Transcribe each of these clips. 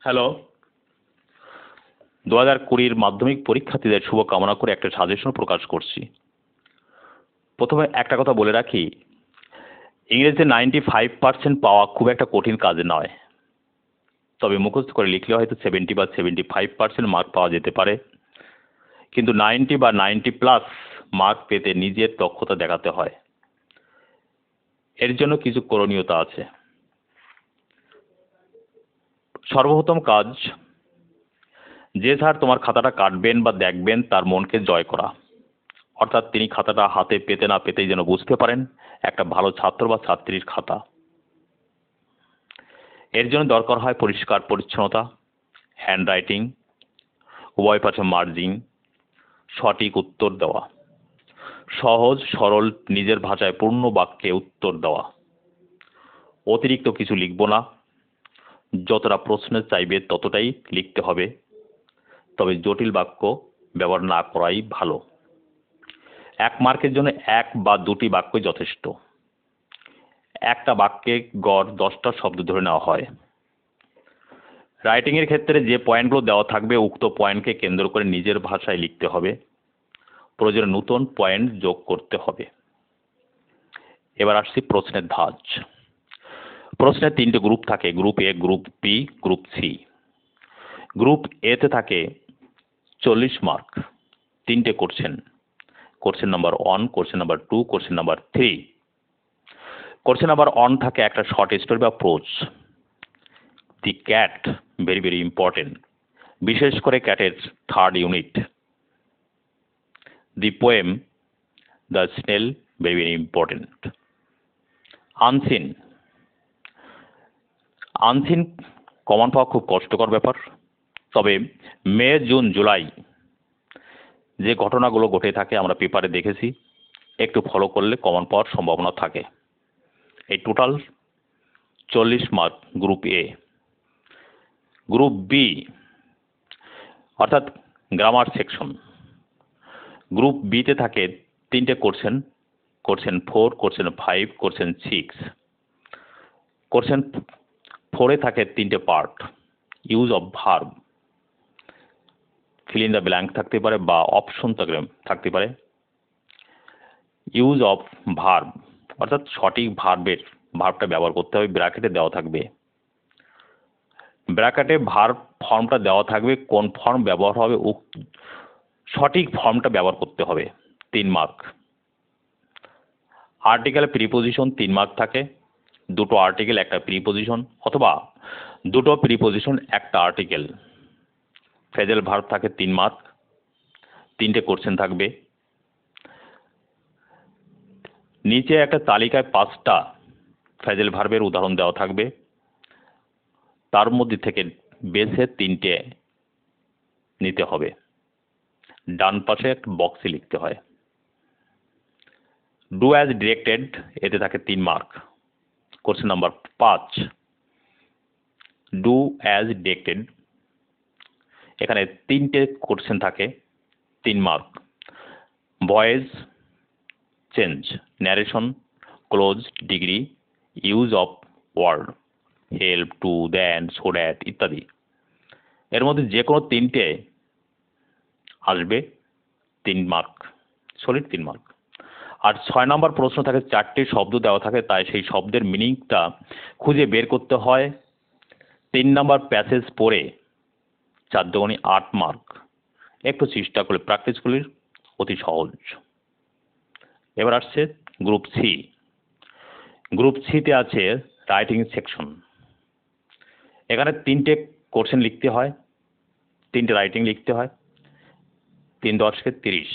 Hello, 2020 মাধ্যমিক পরীক্ষার্থীদের শুভকামনা করে একটা সাজেশন প্রকাশ করছি। প্রথমে একটা কথা বলে রাখি, ইংরেজিতে 95% পাওয়া খুব একটা কঠিন কাজ নয়। তবে মুখস্থ করে লিখলে হয়তো 70 বা 75% মার্ক পাওয়া যেতে পারে, কিন্তু 90 বা 90+ মার্ক পেতে নিজের দক্ষতা দেখাতে হয়। এর জন্য কিছু করণীয়তা আছে। সর্বপ্রথম কাজ, যে স্যার তোমার খাতাটা কাটবেন বা দেখবেন তার মনকে জয় করা, অর্থাৎ তিনি খাতাটা হাতে পেতে না পেতেই যেন বুঝতে পারেন একটা ভালো ছাত্র বা ছাত্রীর খাতা। এর জন্য দরকার হয় পরিষ্কার পরিচ্ছন্নতা, হ্যান্ডরাইটিং, উভয় পাশে মার্জিং, সঠিক উত্তর দেওয়া, সহজ সরল নিজের ভাষায় পূর্ণ বাক্যে উত্তর দেওয়া। অতিরিক্ত কিছু লিখব না, যতটা প্রশ্নে চাইবে ততটাই লিখতে হবে, তবে জটিল বাক্য ব্যবহার না করাই ভালো। 1 মার্কের জন্য 1 বা 2টি বাক্যই যথেষ্ট। একটা বাক্যে গড় 10টা শব্দ ধরে নেওয়া হয়। রাইটিং এর ক্ষেত্রে যে পয়েন্টগুলো দেওয়া থাকবে উক্ত পয়েন্টকে কেন্দ্র করে নিজের ভাষায় লিখতে হবে, প্রয়োজনে নতুন পয়েন্ট যোগ করতে হবে। এবার আসছি প্রশ্নের ধাঁচ। প্রশ্নের 3টে গ্রুপ থাকে, group A, group B, group C. Group এতে থাকে 40 মার্ক, 3টে question. Question number 1, question number 2, question number 3। Question number 1 থাকে একটা শর্ট স্টোরি বা prose. The cat, very very important, বিশেষ করে ক্যাটের 3rd unit. The poem the snail, very very important. Unseen, unseen common পাওয়া খুব কষ্টকর ব্যাপার, তবে মে, জুন, জুলাই যে ঘটনাগুলো ঘটে থাকে আমরা পেপারে দেখেছি, একটু ফলো করলে কমন পাওয়ার সম্ভাবনা থাকে। এই total 40 mark group A. Group B অর্থাৎ গ্রামার সেকশন। গ্রুপ বিতে থাকে 3টে question, question 4, question 5, question 6। Question 4-এ থাকে 3টে part. Use of verb, fill in the blank থাকতে পারে বা অপশন থাকতে পারে। ইউজ অফ ভার্ব অর্থাৎ সঠিক ভার্বটা ব্যবহার করতে হবে, ব্র্যাকেটে দেওয়া থাকবে। ব্র্যাকেটে ভার্ব ফর্মটা দেওয়া থাকবে, কোন ফর্ম ব্যবহার হবে সঠিক ফর্মটা ব্যবহার করতে হবে, 3 মার্ক। আর্টিকেল প্রিপোজিশন 3 মার্ক থাকে, 2টো আর্টিকেল একটা প্রিপোজিশন, অথবা 2টো প্রিপোজিশন একটা আর্টিকেল। ফ্রেজাল ভার্ব থাকে 3 মার্ক, 3টে কোশ্চেন থাকবে। নিচে একটা তালিকায় 5টা ফ্রেজাল ভার্বের উদাহরণ দেওয়া থাকবে, তার মধ্যে থেকে বেছে 3টে নিতে হবে। ডান পাশে একটা বক্সে লিখতে হয়। ডু অ্যাজ ডিরেক্টেড, এতে থাকে 3 mark. Question number 5, do as directed, এখানে 3টে কোশ্চেন থাকে, 3 mark. Voice change, narration, clause, degree, use of word, help, to, then, so that ইত্যাদি। এর মধ্যে যে কোনো 3টে আসবে, 3 মার্ক, সলিড 3 মার্ক। আর 6 নম্বর প্রশ্ন থাকে, 4টে শব্দ দেওয়া থাকে, তাই সেই শব্দের মিনিংটা খুঁজে বের করতে হয়। 3 নম্বর প্যাসেজ পড়ে 4 দুগুণে 8 মার্ক। একটু চেষ্টা করে প্র্যাকটিস করলে অতি সহজ। এবার আসছে গ্রুপ সি। গ্রুপ সিতে আছে রাইটিং সেকশন। এখানে 3টে কোশ্চেন লিখতে হয়, 3টে রাইটিং লিখতে হয়। 3 × 30।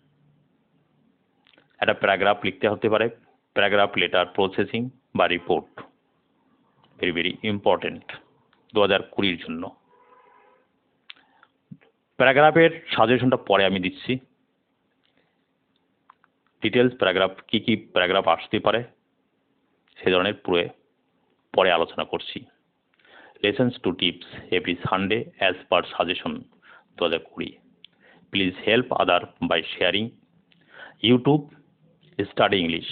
একটা প্যারাগ্রাফ লিখতে হতে পারে, প্যারাগ্রাফ, লেটার, প্রসেসিং বা রিপোর্ট। ভেরি ভেরি ইম্পর্টেন্ট 2020-র জন্য। প্যারাগ্রাফের সাজেশনটা পরে আমি দিচ্ছি। ডিটেলস প্যারাগ্রাফ, কি কি প্যারাগ্রাফ আসতে পারে সে ধরনের পরে আলোচনা করছি। Lessons to tips every Sunday as per suggestion 2020। Please help other by sharing YouTube study English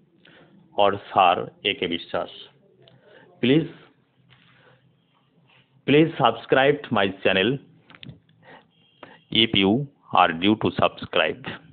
or Sir A.K. Biswas. Please Please subscribe my channel if you are due to subscribe.